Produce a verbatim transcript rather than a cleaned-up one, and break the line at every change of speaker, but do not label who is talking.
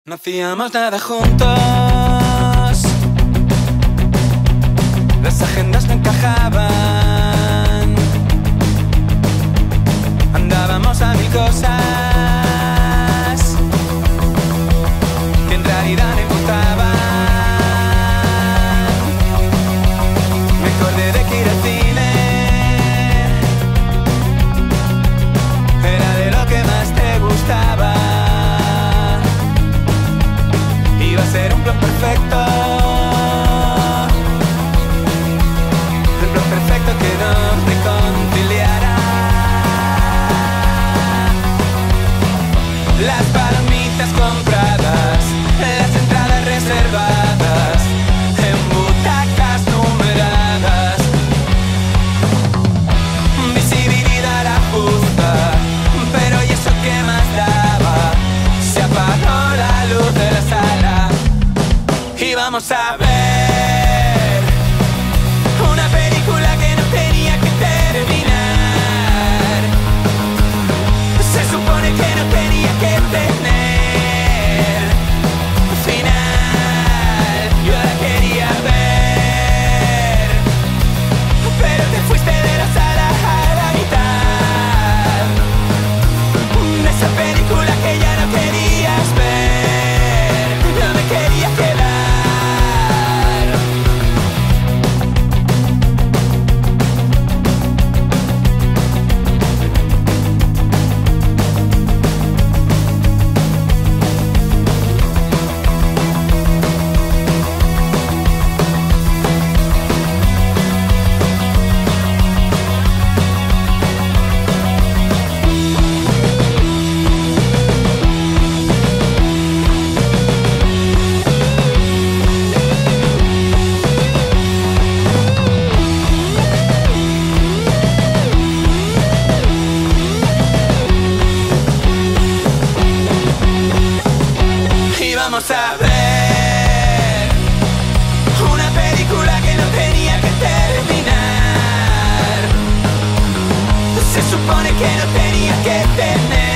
No hacíamos nada juntos, las agendas no encajaban, andábamos a mil cosas que en realidad no importaban. Me acordé de que ir al cine era de lo que más te gustaba. Iba a ser un plan perfecto, el plan perfecto que nos reconciliara. Las palomitas compradas, las entradas reservadas, en butacas numeradas, visibilidad la justa, pero ¿y eso qué más daba? Se apagó la luz de la sala y vamos a ver una película que no tenía que terminar. Se supone que no tenía que tener final. Yo la quería ver, pero te fuiste de la sala a la mitad de esa película que ya no querías ver. No me quería quedar. Vamos a ver una película que no tenía que terminar. Se supone que no tenía que tener